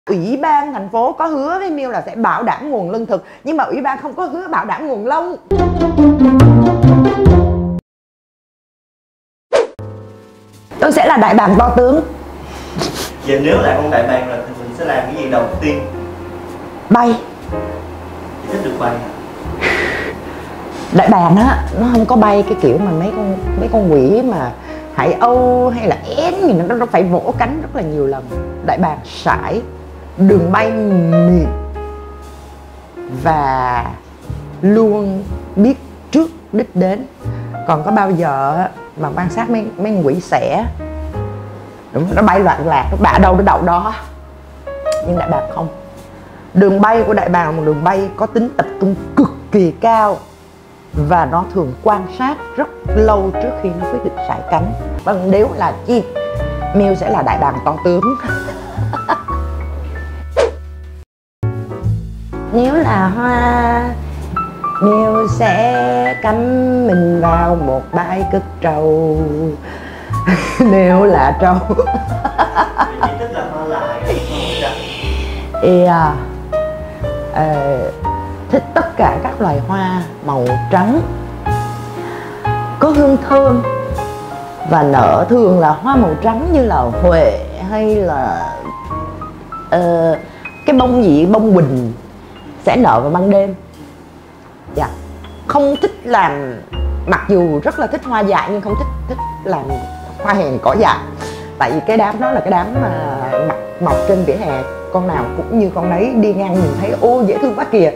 Ủy ban thành phố có hứa với Miu là sẽ bảo đảm nguồn lương thực, nhưng mà ủy ban không có hứa bảo đảm nguồn lông. Tôi sẽ là đại bàng to tướng. Vậy nếu là con đại bàng rồi thì mình sẽ làm cái gì đầu tiên? Bay. Chị thích được bay. Đại bàng á, nó không có bay cái kiểu mà mấy con quỷ mà hải âu hay là én gì nó phải vỗ cánh rất là nhiều lần. Đại bàng sải, đường bay mịn và luôn biết trước đích đến. Còn có bao giờ mà quan sát mấy con quỷ xẻ, đúng, nó bay loạn lạc, nó bả đâu nó đậu đó. Nhưng đại bàng không. Đường bay của đại bàng là một đường bay có tính tập trung cực kỳ cao, và nó thường quan sát rất lâu trước khi nó quyết định sải cánh. Vâng, nếu là chi, Miu sẽ là đại bàng to tướng. Nếu là hoa, Miu sẽ cắm mình vào một bãi cất trâu. Nếu là trâu. Chị thích là hoa lại. Thích tất cả các loài hoa màu trắng, có hương thơm và nở. Thường là hoa màu trắng như là huệ hay là cái bông gì, bông quỳnh sẽ nở vào ban đêm. Dạ. Không thích làm, mặc dù rất là thích hoa dại nhưng không thích làm hoa hèn cỏ dại. Tại vì cái đám đó là cái đám mà mọc trên vỉa hè, con nào cũng như con đấy, đi ngang nhìn thấy ô dễ thương quá kìa.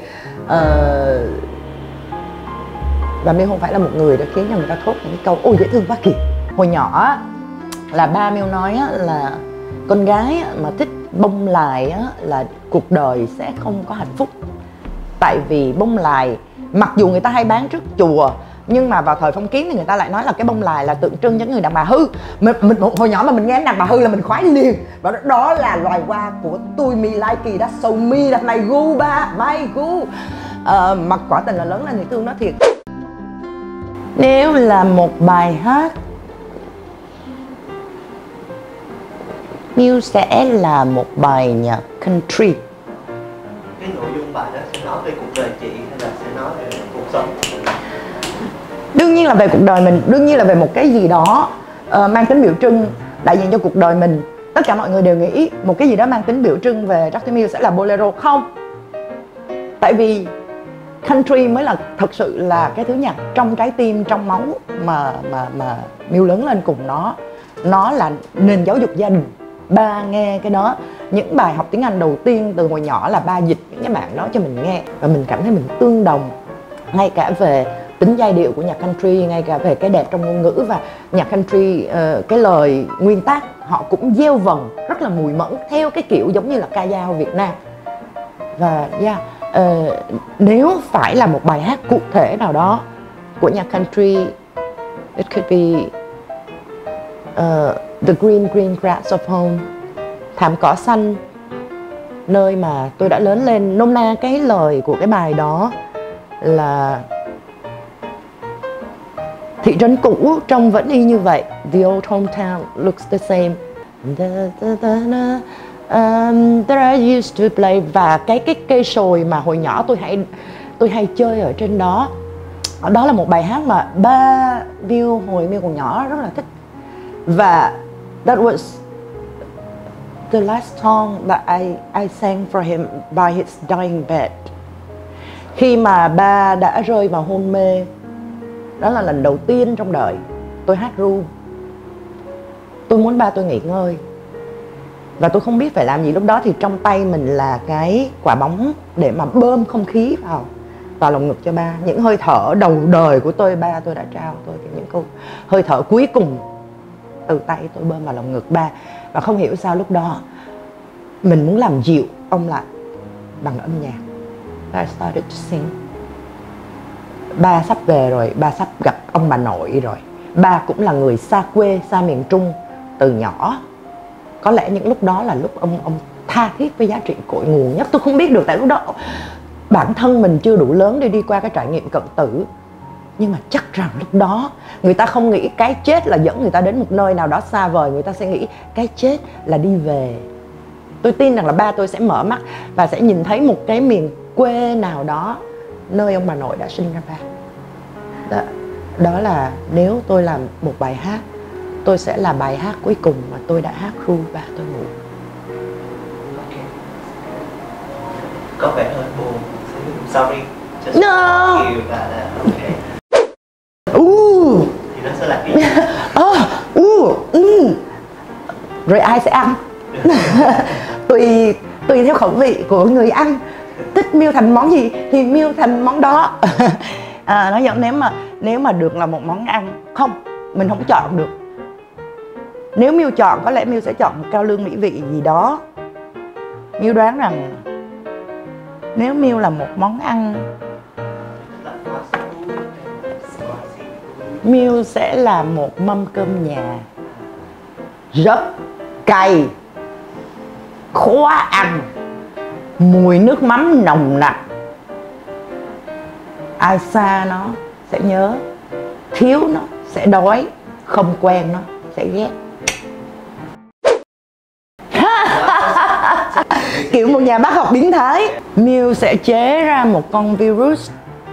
Và Miu không phải là một người đã khiến cho người ta thốt những câu ô dễ thương quá kìa. Hồi nhỏ là ba Miu nói là con gái mà thích bông lài là cuộc đời sẽ không có hạnh phúc. Tại vì bông lài, mặc dù người ta hay bán trước chùa, nhưng mà vào thời phong kiến thì người ta lại nói là cái bông lài là tượng trưng cho người đàn bà hư. Mình hồi nhỏ mà mình nghe đàn bà hư là mình khoái liền. Và đó là loài hoa của tôi, me like that's so me, that's my gu ba, my gu. Mà quả tình là lớn lên thì thương nó thiệt. Nếu là một bài hát, Miu sẽ là một bài nhạc country. Cái nội dung bài đó sẽ nói về cuộc đời chị hay là sẽ nói về cuộc sống? Đương nhiên là về cuộc đời mình, đương nhiên là về một cái gì đó mang tính biểu trưng đại diện cho cuộc đời mình. Tất cả mọi người đều nghĩ một cái gì đó mang tính biểu trưng về Dr. Miu sẽ là bolero. Không. Tại vì country mới là thật sự là cái thứ nhạc trong trái tim, trong máu mà Miu lớn lên cùng nó. Nó là nền giáo dục gia đình. Ba nghe cái đó. Những bài học tiếng Anh đầu tiên từ hồi nhỏ là ba dịch những cái bản đó cho mình nghe. Và mình cảm thấy mình tương đồng, ngay cả về tính giai điệu của nhạc country, ngay cả về cái đẹp trong ngôn ngữ. Và nhạc country, cái lời nguyên tác họ cũng gieo vần rất là mùi mẫn theo cái kiểu giống như là ca dao Việt Nam. Và nếu phải là một bài hát cụ thể nào đó của nhạc country, it could be The Green Grass of Home, thảm cỏ xanh, nơi mà tôi đã lớn lên. Nôm na cái lời của cái bài đó là thị trấn cũ trông vẫn y như vậy. The old hometown looks the same. There I used to play. Và cái cây sồi mà hồi nhỏ tôi hay chơi ở trên đó. Đó là một bài hát mà ba Miu hồi Miu còn nhỏ rất là thích. Và that was the last song that I sang for him by his dying bed. Khi mà ba đã rơi vào hôn mê, đó là lần đầu tiên trong đời tôi hát ru. Tôi muốn ba tôi nghỉ ngơi. Và tôi không biết phải làm gì. Lúc đó thì trong tay mình là cái quả bóng để mà bơm không khí vào lồng ngực cho ba. Những hơi thở đầu đời của tôi, ba tôi đã trao tôi những câu hơi thở cuối cùng từ tay tôi bơm vào lồng ngực ba. Và không hiểu sao lúc đó mình muốn làm dịu ông lại bằng âm nhạc. I started to sing. Ba sắp về rồi, ba sắp gặp ông bà nội rồi. Ba cũng là người xa quê, xa miền Trung từ nhỏ. Có lẽ những lúc đó là lúc ông tha thiết với giá trị cội nguồn nhất. Tôi không biết được, tại lúc đó bản thân mình chưa đủ lớn để đi qua cái trải nghiệm cận tử. Nhưng mà chắc rằng lúc đó người ta không nghĩ cái chết là dẫn người ta đến một nơi nào đó xa vời. Người ta sẽ nghĩ cái chết là đi về Tôi tin rằng là ba tôi sẽ mở mắt và sẽ nhìn thấy một cái miền quê nào đó nơi ông bà nội đã sinh ra ba. Đó là nếu tôi làm một bài hát, tôi sẽ là bài hát cuối cùng mà tôi đã hát ru ba tôi ngủ. Có vẻ hơi buồn. Sorry. Just No. you that, okay. Thì nó sẽ là cái gì? Rồi ai sẽ ăn? tùy theo khẩu vị của người ăn. Thích miêu thành món gì thì miêu thành món đó. Nó giống nếu mà được là một món ăn. Không, mình không chọn được. Nếu Miêu chọn, có lẽ Miêu sẽ chọn cao lương mỹ vị gì đó. Miêu đoán rằng nếu Miêu là một món ăn, Miêu sẽ là một mâm cơm nhà rất cay, khó ăn, mùi nước mắm nồng nặc. Ai xa nó sẽ nhớ, thiếu nó sẽ đói, không quen nó sẽ ghét. Kiểu một nhà bác học biến thái. Miêu sẽ chế ra một con virus.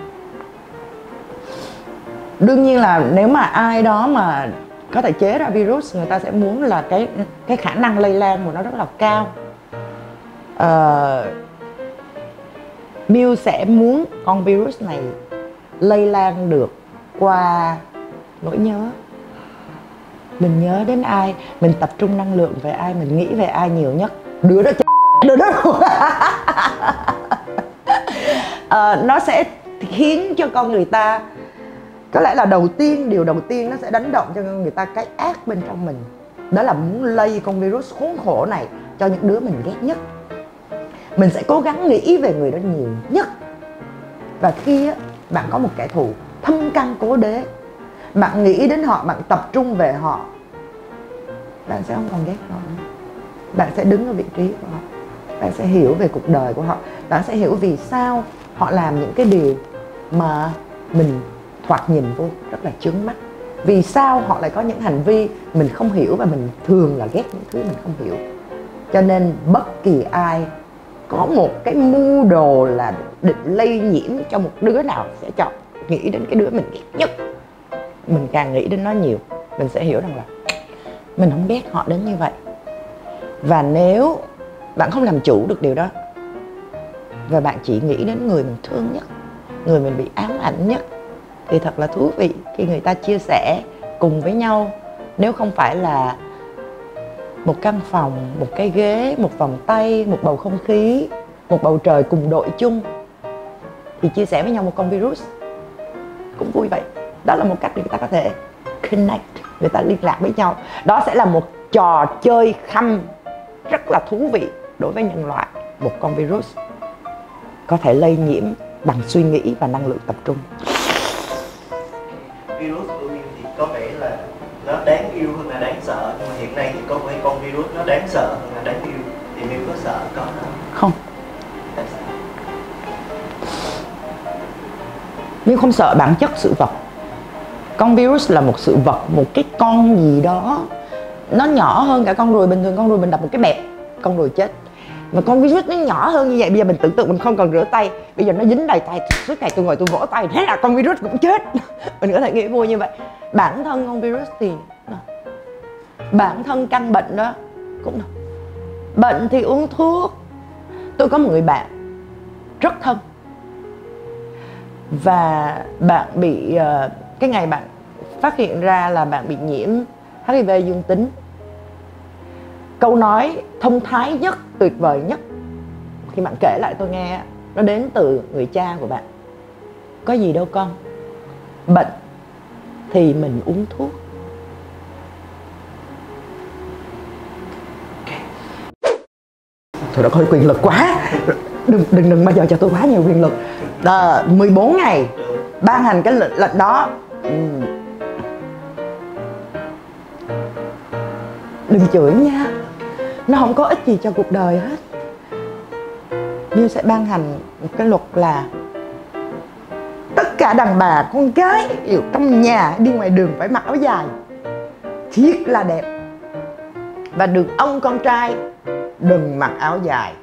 Đương nhiên là nếu mà ai đó mà có thể chế ra virus, người ta sẽ muốn là cái khả năng lây lan của nó rất là cao. Miêu sẽ muốn con virus này lây lan được qua nỗi nhớ. Mình nhớ đến ai, mình tập trung năng lượng về ai, mình nghĩ về ai nhiều nhất. Đứa đó đứa đó nó sẽ khiến cho con người ta, có lẽ là điều đầu tiên nó sẽ đánh động cho người ta cái ác bên trong mình. Đó là muốn lây con virus khốn khổ này cho những đứa mình ghét nhất. Mình sẽ cố gắng nghĩ về người đó nhiều nhất. Và khi bạn có một kẻ thù thâm căn cố đế, bạn nghĩ đến họ, bạn tập trung về họ, bạn sẽ không còn ghét họ nữa. Bạn sẽ đứng ở vị trí của họ, bạn sẽ hiểu về cuộc đời của họ, bạn sẽ hiểu vì sao họ làm những cái điều mà mình thoạt nhìn vô rất là chướng mắt. Vì sao họ lại có những hành vi mình không hiểu và mình thường là ghét những thứ mình không hiểu. Cho nên bất kỳ ai có một cái mưu đồ là định lây nhiễm cho một đứa nào sẽ chọn nghĩ đến cái đứa mình ghét nhất. Mình càng nghĩ đến nó nhiều, mình sẽ hiểu rằng là mình không ghét họ đến như vậy. Và nếu bạn không làm chủ được điều đó, và bạn chỉ nghĩ đến người mình thương nhất, người mình bị ám ảnh nhất, thì thật là thú vị khi người ta chia sẻ cùng với nhau. Nếu không phải là một căn phòng, một cái ghế, một vòng tay, một bầu không khí, một bầu trời cùng đội chung, thì chia sẻ với nhau một con virus cũng vui vậy. Đó là một cách để người ta có thể connect, người ta liên lạc với nhau. Đó sẽ là một trò chơi khăm rất là thú vị đối với nhân loại. Một con virus có thể lây nhiễm bằng suy nghĩ và năng lượng tập trung. Virus của Miêu thì có vẻ là nó đáng yêu hơn là đáng sợ, nhưng mà hiện nay thì có vẻ con virus nó đáng sợ hơn là đáng yêu. Thì Miêu có sợ có nó không? Tại sao? Miêu không sợ bản chất sự vật. Con virus là một sự vật, một cái con gì đó nó nhỏ hơn cả con ruồi bình thường. Con ruồi mình đập một cái bẹp, con ruồi chết. Mà con virus nó nhỏ hơn như vậy. Bây giờ mình tưởng tượng mình không cần rửa tay, bây giờ nó dính đầy tay, suốt ngày tôi ngồi tôi vỗ tay, thế là con virus cũng chết. Mình có thể nghĩ vui như vậy. Bản thân con virus thì bản thân căn bệnh đó cũng bệnh thì uống thuốc. Tôi có một người bạn rất thân, và bạn bị cái ngày bạn phát hiện ra là bạn bị nhiễm HIV dương tính, câu nói thông thái nhất, tuyệt vời nhất khi bạn kể lại tôi nghe, nó đến từ người cha của bạn. Có gì đâu con, bệnh thì mình uống thuốc. Thôi đó, hơi quyền lực quá. Đừng bao giờ cho tôi quá nhiều quyền lực. 14 ngày ban hành cái lệnh đó. Đừng chửi nha, nó không có ích gì cho cuộc đời hết. Miêu sẽ ban hành một cái luật là tất cả đàn bà con gái đều trong nhà đi ngoài đường phải mặc áo dài thiệt là đẹp, và đàn ông con trai đừng mặc áo dài.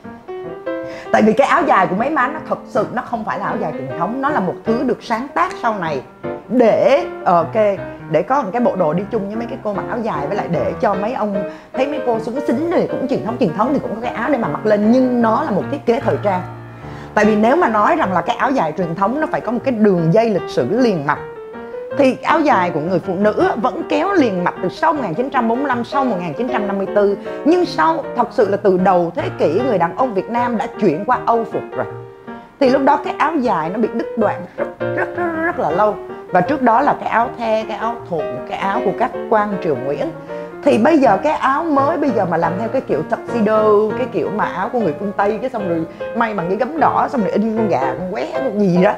Tại vì cái áo dài của mấy má nó thật sự nó không phải là áo dài truyền thống, nó là một thứ được sáng tác sau này để để có một cái bộ đồ đi chung với mấy cái cô mặc áo dài, với lại để cho mấy ông thấy mấy cô xúng xính thì cũng truyền thống thì cũng có cái áo để mà mặc lên, nhưng nó là một thiết kế thời trang. Tại vì nếu mà nói rằng là cái áo dài truyền thống nó phải có một cái đường dây lịch sử liền mạch, thì áo dài của người phụ nữ vẫn kéo liền mạch từ sau 1945, sau 1954. Nhưng sau, thật sự là từ đầu thế kỷ, người đàn ông Việt Nam đã chuyển qua Âu phục rồi. Thì lúc đó cái áo dài nó bị đứt đoạn rất là lâu. Và trước đó là cái áo the, cái áo thụng, cái áo của các quan triều Nguyễn. Thì bây giờ cái áo mới bây giờ mà làm theo cái kiểu tuxedo, cái kiểu mà áo của người phương Tây, cái xong rồi may bằng cái gấm đỏ, xong rồi in con gà, con qué, con gì đó,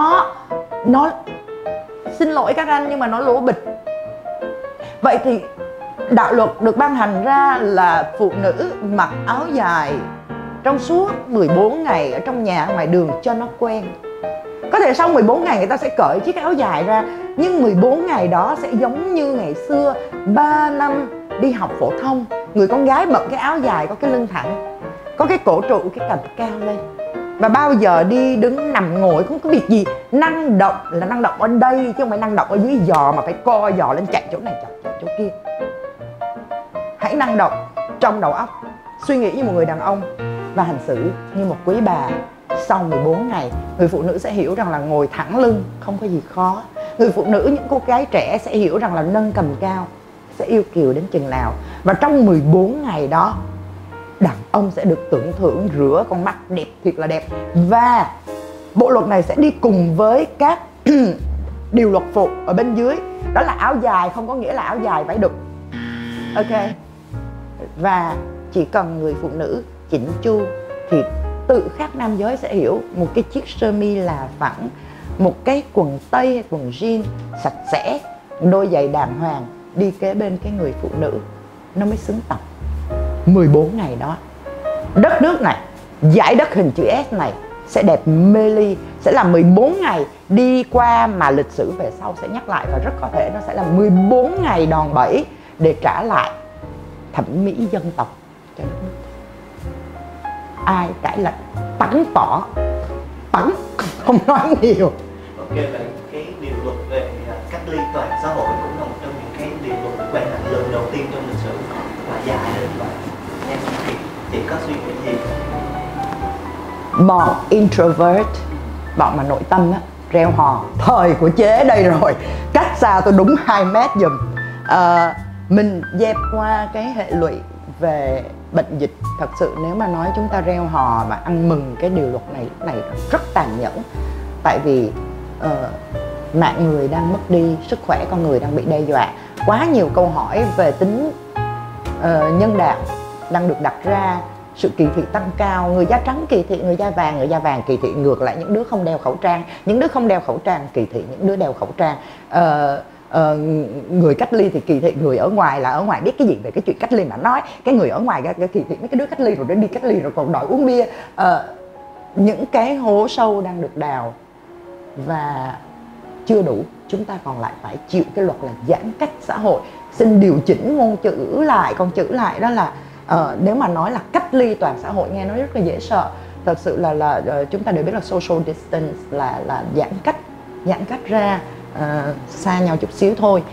nó xin lỗi các anh nhưng mà nó lố bịch. Vậy thì đạo luật được ban hành ra là phụ nữ mặc áo dài trong suốt 14 ngày ở trong nhà, ngoài đường cho nó quen. Có thể sau 14 ngày người ta sẽ cởi chiếc áo dài ra, nhưng 14 ngày đó sẽ giống như ngày xưa 3 năm đi học phổ thông. Người con gái bận cái áo dài có cái lưng thẳng, có cái cổ trụ, cái cằm cao lên, và bao giờ đi đứng nằm ngồi không có việc gì. Năng động là năng động ở đây chứ không phải năng động ở dưới giò mà phải co giò lên chạy chỗ này chạy chỗ kia. Hãy năng động trong đầu óc, suy nghĩ như một người đàn ông và hành xử như một quý bà. Sau 14 ngày, người phụ nữ sẽ hiểu rằng là ngồi thẳng lưng không có gì khó. Người phụ nữ, những cô gái trẻ sẽ hiểu rằng là nâng cầm cao sẽ yêu kiều đến chừng nào. Và trong 14 ngày đó, đàn ông sẽ được tưởng thưởng rửa con mắt đẹp thiệt là đẹp. Và bộ luật này sẽ đi cùng với các điều luật phụ ở bên dưới. Đó là áo dài không có nghĩa là áo dài phải đực. Ok. Và chỉ cần người phụ nữ chỉnh chu thì tự khắc nam giới sẽ hiểu. Một cái chiếc sơ mi là phẳng, một cái quần tây hay quần jean sạch sẽ, đôi giày đàng hoàng đi kế bên cái người phụ nữ, nó mới xứng tầm. 14 ngày đó, đất nước này, dải đất hình chữ S này sẽ đẹp mê ly. Sẽ là 14 ngày đi qua mà lịch sử về sau sẽ nhắc lại. Và rất có thể nó sẽ là 14 ngày đòn bẩy để trả lại thẩm mỹ dân tộc cho đất nước. Ai cãi lệnh bắn tỏ, bắn, không nói nhiều. Ok, vậy cái điều luật về cách ly toàn xã hội cũng là một trong những cái điều luật được ban hành lần đầu tiên trong lịch sử, và dài đến vậy. Em chị có suy nghĩ gì? Bọn introvert, bọn mà nội tâm á, reo hò thời của chế đây rồi, cách xa tôi đúng 2 mét giùm. Mình dẹp qua cái hệ lụy về bệnh dịch. Thật sự nếu mà nói chúng ta reo hò và ăn mừng cái điều luật này rất tàn nhẫn. Tại vì mạng người đang mất đi, sức khỏe con người đang bị đe dọa. Quá nhiều câu hỏi về tính nhân đạo đang được đặt ra. Sự kỳ thị tăng cao, người da trắng kỳ thị người da vàng kỳ thị ngược lại những đứa không đeo khẩu trang, những đứa không đeo khẩu trang kỳ thị những đứa đeo khẩu trang. Người cách ly thì kỳ thị người ở ngoài, là ở ngoài biết cái gì về cái chuyện cách ly mà nói. Cái người ở ngoài kỳ thị mấy cái đứa cách ly rồi đến đi cách ly rồi còn đòi uống bia. Những cái hố sâu đang được đào và chưa đủ. Chúng ta còn lại phải chịu cái luật là giãn cách xã hội. Xin điều chỉnh ngôn chữ lại. Còn chữ lại đó là nếu mà nói là cách ly toàn xã hội nghe nó rất là dễ sợ. Thật sự là chúng ta đều biết là social distance là giãn cách ra, xa nhau chút xíu thôi.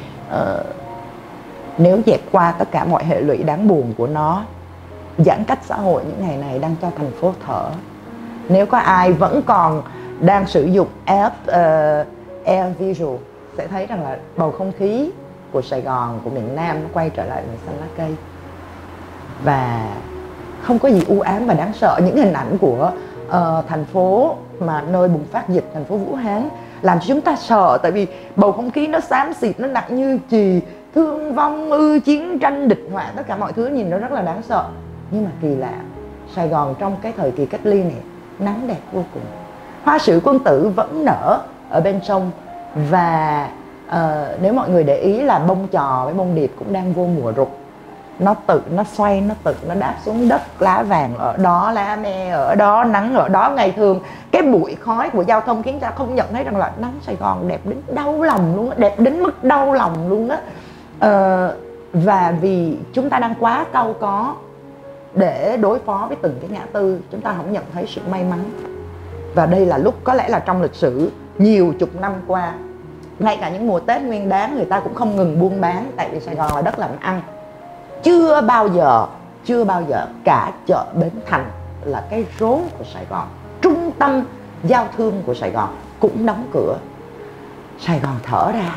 Nếu dẹp qua tất cả mọi hệ lụy đáng buồn của nó, giãn cách xã hội những ngày này đang cho thành phố thở. Nếu có ai vẫn còn đang sử dụng app Air Visual sẽ thấy rằng là bầu không khí của Sài Gòn, của miền Nam nó quay trở lại màu xanh lá cây. Và không có gì u ám và đáng sợ. Những hình ảnh của thành phố mà nơi bùng phát dịch, thành phố Vũ Hán, làm cho chúng ta sợ. Tại vì bầu không khí nó xám xịt, nó nặng như chì, thương vong, chiến tranh, địch họa, tất cả mọi thứ nhìn nó rất là đáng sợ. Nhưng mà kỳ lạ, Sài Gòn trong cái thời kỳ cách ly này nắng đẹp vô cùng. Hoa sữa quân tử vẫn nở ở bên sông. Và nếu mọi người để ý là bông trò với bông điệp cũng đang vô mùa rụng. Nó tự nó xoay, nó đáp xuống đất, lá vàng ở đó, lá me ở đó, nắng ở đó. Ngày thường cái bụi khói của giao thông khiến ta không nhận thấy rằng là nắng Sài Gòn đẹp đến đau lòng luôn á, đẹp đến mức đau lòng luôn á. Và vì chúng ta đang quá cau có để đối phó với từng cái ngã tư. Chúng ta không nhận thấy sự may mắn. Và đây là lúc có lẽ là trong lịch sử nhiều chục năm qua, ngay cả những mùa Tết Nguyên Đán người ta cũng không ngừng buôn bán, tại vì Sài Gòn là đất làm ăn. Chưa bao giờ cả chợ Bến Thành là cái rốn của Sài Gòn, trung tâm giao thương của Sài Gòn cũng đóng cửa. Sài Gòn thở ra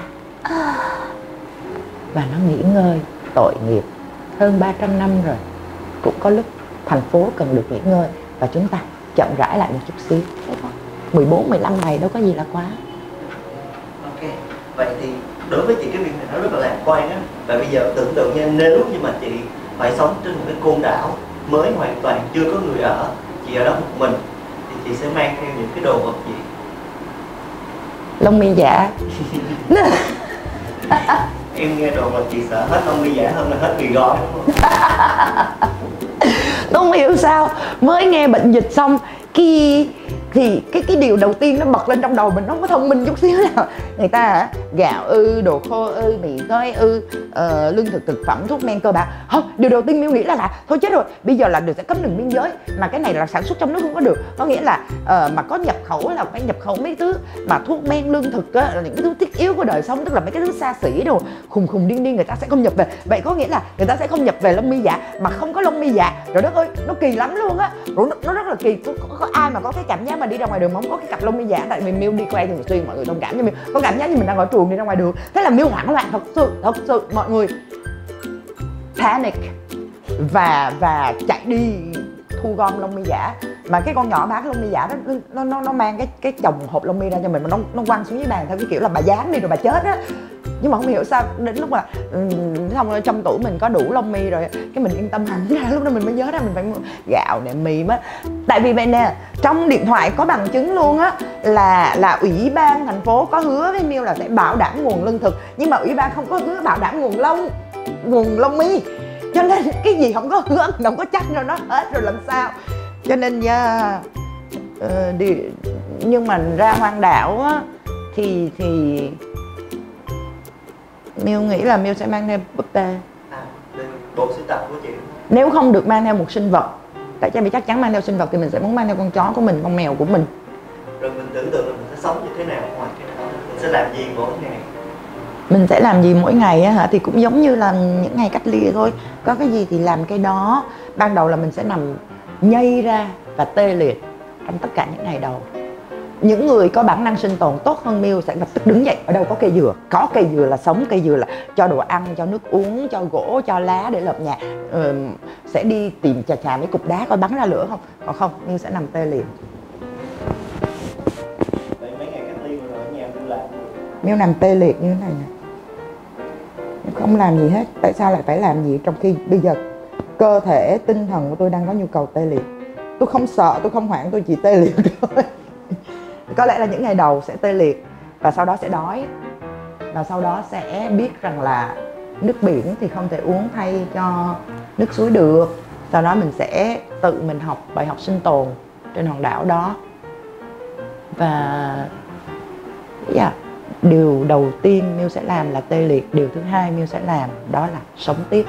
và nó nghỉ ngơi. Tội nghiệp, hơn 300 năm rồi, cũng có lúc thành phố cần được nghỉ ngơi và chúng ta chậm rãi lại một chút xíu. 14-15 ngày đâu có gì là quá. Ok, vậy thì đối với chị cái việc này nó rất là lạc quan á. Và bây giờ tưởng tượng nha, nếu như mà chị phải sống trên một cái côn đảo mới hoàn toàn, chưa có người ở, chị ở đó một mình, thì chị sẽ mang theo những cái đồ vật gì? Lông mi giả. Em nghe đồ vật chị sợ hết lông mi giả hơn là hết mì gói, đúng không? Tôi không hiểu sao mới nghe bệnh dịch xong thì cái điều đầu tiên nó bật lên trong đầu mình, nó không có thông minh chút xíu nào. Người ta gạo đồ khô mì gói lương thực thực phẩm, thuốc men cơ bản. Không, điều đầu tiên Miu nghĩ là thôi chết rồi, bây giờ là được sẽ cấm đường biên giới, mà cái này là sản xuất trong nước không có được. Có nghĩa là mà có nhập khẩu là phải nhập khẩu mấy thứ mà thuốc men lương thực á, là những cái thứ thiết yếu của đời sống, tức là mấy cái thứ xa xỉ đồ khùng điên người ta sẽ không nhập về. Vậy có nghĩa là người ta sẽ không nhập về lông mi giả, mà không có lông mi giả. Trời đất ơi, nó kỳ lắm luôn á. Nó rất là kỳ. Có ai mà có cái cảm giác mà đi ra ngoài đường mà không có cái cặp lông mi giả? Tại vì Miu đi quay thường xuyên, mọi người thông cảm cho Miu, có cảm giác như mình đang ở chuồng đi ra ngoài đường. Thế là Miu hoảng loạn thật sự mọi người panic và chạy đi thu gom lông mi giả. Mà cái con nhỏ bán lông mi giả đó, nó mang cái chồng hộp lông mi ra cho mình, mà nó quăng xuống dưới bàn theo cái kiểu là bà dán đi rồi bà chết á. Nhưng mà không hiểu sao đến lúc mà xong trong tủ mình có đủ lông mi rồi, cái mình yên tâm hẳn ra. Lúc đó mình mới nhớ ra mình phải mua gạo nè, mì á. Tại vì vậy nè, trong điện thoại có bằng chứng luôn á, là ủy ban thành phố có hứa với Miu là sẽ bảo đảm nguồn lương thực, nhưng mà ủy ban không có hứa bảo đảm nguồn lông mi. Cho nên cái gì không có hứa, không có chắc rồi nó hết rồi làm sao. Cho nên nha, nhưng mà ra hoang đảo á, thì Miu nghĩ là Miu sẽ mang theo búp bê. Bộ sưu tập của chị. Nếu không được mang theo một sinh vật, tại vì chắc chắn mang theo sinh vật thì mình sẽ muốn mang theo con chó của mình, con mèo của mình. Rồi mình tưởng tượng là mình sẽ sống như thế nào ngoài cái đó, mình sẽ làm gì mỗi ngày? Mình sẽ làm gì mỗi ngày á hả? Thì cũng giống như là những ngày cách ly thôi. Có cái gì thì làm cái đó. Ban đầu là mình sẽ nằm nhây ra và tê liệt trong tất cả những ngày đầu. Những người có bản năng sinh tồn tốt hơn Miu sẽ lập tức đứng dậy. Ở đâu có cây dừa? Có cây dừa là sống, cây dừa là cho đồ ăn, cho nước uống, cho gỗ, cho lá để lợp nhà. Sẽ đi tìm chà mấy cục đá coi bắn ra lửa không. Còn không, Miu sẽ nằm tê liệt. Vậy mấy ngày cách ly rồi ở nhà Miu làm gì? Miu nằm tê liệt như thế này nè, không làm gì hết. Tại sao lại phải làm gì trong khi bây giờ cơ thể, tinh thần của tôi đang có nhu cầu tê liệt? Tôi không sợ, tôi không hoảng, tôi chỉ tê liệt thôi. Có lẽ là những ngày đầu sẽ tê liệt, và sau đó sẽ đói, và sau đó sẽ biết rằng là nước biển thì không thể uống thay cho nước suối được. Sau đó mình sẽ tự mình học bài học sinh tồn trên hòn đảo đó. Và điều đầu tiên Miu sẽ làm là tê liệt. Điều thứ hai Miu sẽ làm đó là sống tiếp.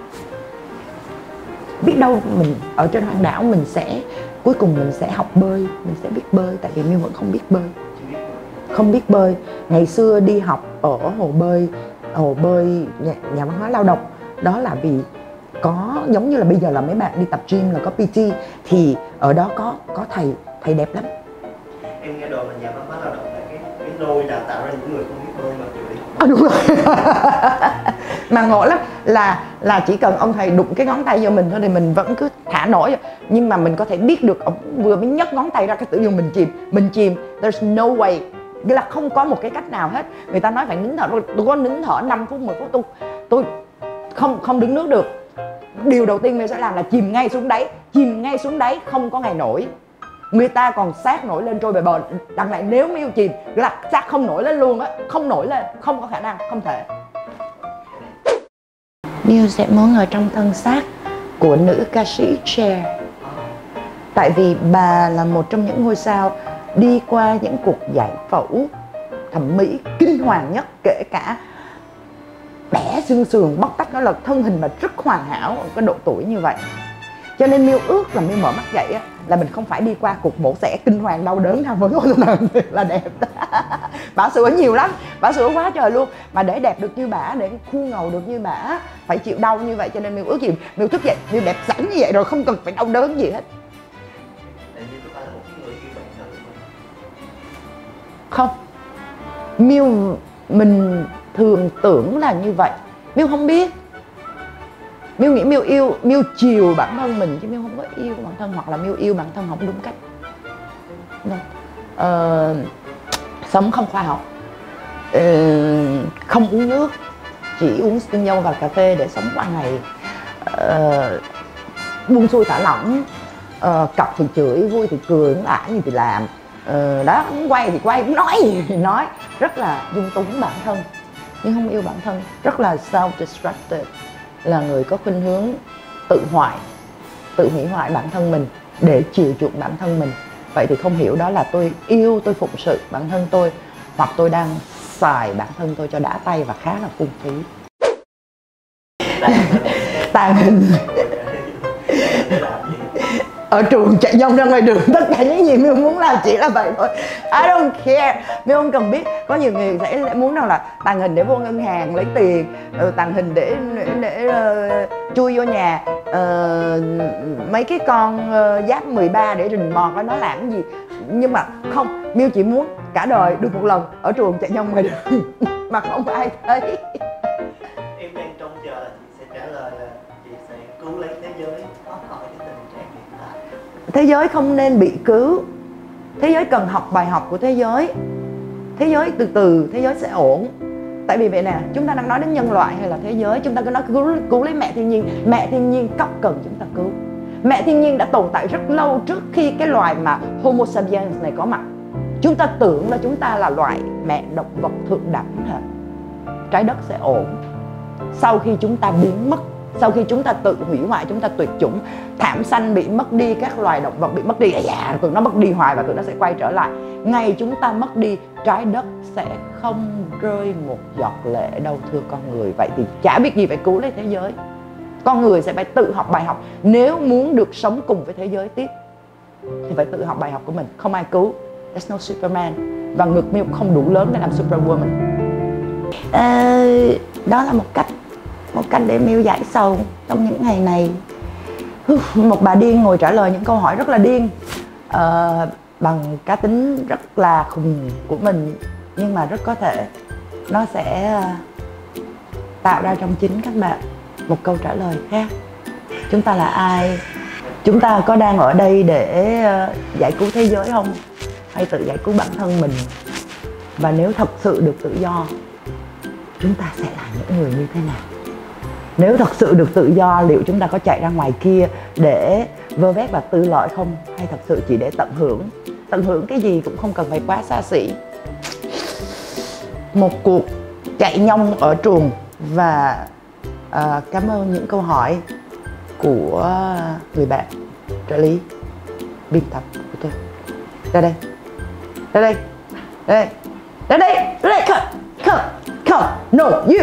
Biết đâu mình ở trên hòn đảo mình sẽ cuối cùng mình sẽ học bơi, mình sẽ biết bơi. Tại vì Miu vẫn không biết bơi. Không biết bơi. Ngày xưa đi học ở hồ bơi nhà văn hóa lao động, đó là vì có giống như là bây giờ là mấy bạn đi tập gym là có PT, thì ở đó có thầy đẹp lắm. Em nghe đồn là nhà văn hóa lao động là cái nôi đào tạo ra những người không biết bơi mà chịu đi học. Đúng rồi. Mà ngộ lắm, là chỉ cần ông thầy đụng cái ngón tay vô mình thôi thì mình vẫn cứ thả nổi. Nhưng mà mình có thể biết được ông vừa mới nhấc ngón tay ra cái tự nhiên mình chìm. There's no way. Nghĩa là không có một cái cách nào hết. Người ta nói phải nín thở, tôi có nín thở 5 phút 10 phút tôi không đứng nước được. Điều đầu tiên mình sẽ làm là chìm ngay xuống đáy, không có ngày nổi. Người ta còn xác nổi lên trôi bề bờ, đằng này nếu Miu chìm là xác không nổi lên luôn á, không nổi lên, không có khả năng, không thể. Miu sẽ muốn ở trong thân xác của nữ ca sĩ Cher. Tại vì bà là một trong những ngôi sao đi qua những cuộc giải phẫu thẩm mỹ kinh hoàng nhất, kể cả bẻ xương sườn, bóc tách, đó là thân hình mà rất hoàn hảo ở cái độ tuổi như vậy. Cho nên Miu ước là Miu mở mắt dậy á, là mình không phải đi qua cuộc mổ xẻ kinh hoàng đau đớn nào với ngôi thần là đẹp. Bả sửa nhiều lắm, bả sửa quá trời luôn. Mà để đẹp được như bả, để khuôn ngầu được như bả, phải chịu đau như vậy. Cho nên Miu ước gì Miu thức dậy Miu đẹp sẵn như vậy rồi, không cần phải đau đớn gì hết. Không, Miu mình thường tưởng là như vậy. Miu không biết. Miu nghĩ Miu yêu, Miu chiều bản thân mình chứ Miu không có yêu bản thân, hoặc là Miu yêu bản thân không đúng cách. Sống không khoa học, không uống nước, chỉ uống tinh dâu và cà phê để sống qua ngày, buông xuôi thả lỏng, cọc thì chửi, vui thì cười, muốn ả gì thì làm, đó, muốn quay thì quay, muốn nói gì thì nói, rất là dung túng bản thân nhưng không yêu bản thân, rất là self-destructive, là người có khuynh hướng tự hủy hoại bản thân mình để chiều chuộng bản thân mình. Vậy thì không hiểu đó là tôi yêu, tôi phụng sự bản thân tôi, hoặc tôi đang xài bản thân tôi cho đã tay và khá là phung phí. Tàng hình ở trường chạy vòng ra ngoài đường, tất cả những gì Miu muốn làm chỉ là vậy thôi. I don't care. Miu không cần biết. Có nhiều người sẽ muốn đâu là tàng hình để vô ngân hàng lấy tiền, tàng hình để chui vô nhà mấy cái con giáp 13 để rình mò coi nó làm cái gì. Nhưng mà không, Miu chỉ muốn cả đời được một lần ở trường chạy vòng ngoài đường mà không ai thấy. Em đang trông chờ là chị sẽ trả lời là chị sẽ cứu lấy thế giới thoát khỏi cái tình trạng hiện tại. Thế giới không nên bị cứu. Thế giới cần học bài học của thế giới. Thế giới từ từ, thế giới sẽ ổn. Tại vì vậy nè, chúng ta đang nói đến nhân loại hay là thế giới, chúng ta cứ nói cứu lấy mẹ thiên nhiên. Mẹ thiên nhiên cấp cần chúng ta cứu. Mẹ thiên nhiên đã tồn tại rất lâu trước khi cái loài mà Homo sapiens này có mặt. Chúng ta tưởng là chúng ta là loại mẹ động vật thượng đẳng hả? Trái đất sẽ ổn. Sau khi chúng ta biến mất, sau khi chúng ta tự hủy hoại, chúng ta tuyệt chủng, thảm sanh bị mất đi, các loài động vật bị mất đi, tụi nó mất đi hoài và tụi nó sẽ quay trở lại. Ngày chúng ta mất đi, trái đất sẽ không rơi một giọt lệ đâu thưa con người. Vậy thì chả biết gì phải cứu lấy thế giới. Con người sẽ phải tự học bài học. Nếu muốn được sống cùng với thế giới tiếp thì phải tự học bài học của mình. Không ai cứu. There's no Superman. Và ngực Miu không đủ lớn để làm Superwoman. Đó là một cách để Miu giải sầu trong những ngày này. Một bà điên ngồi trả lời những câu hỏi rất là điên, bằng cá tính rất là khùng của mình, nhưng mà rất có thể nó sẽ tạo ra trong chính các bạn một câu trả lời khác. Chúng ta là ai? Chúng ta có đang ở đây để giải cứu thế giới không? Hay tự giải cứu bản thân mình? Và nếu thật sự được tự do, chúng ta sẽ là những người như thế nào? Nếu thật sự được tự do, liệu chúng ta có chạy ra ngoài kia để vơ vét và tư lợi không? Hay thật sự chỉ để tận hưởng? Tận hưởng cái gì cũng không cần phải quá xa xỉ. Một cuộc chạy nhông ở trường. Và cảm ơn những câu hỏi của người bạn trợ lý biên tập của tôi. Ra đây, ra đây, ra đây, ra đây, ra đây, come, no, you.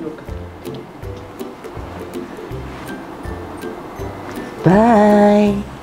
Bye.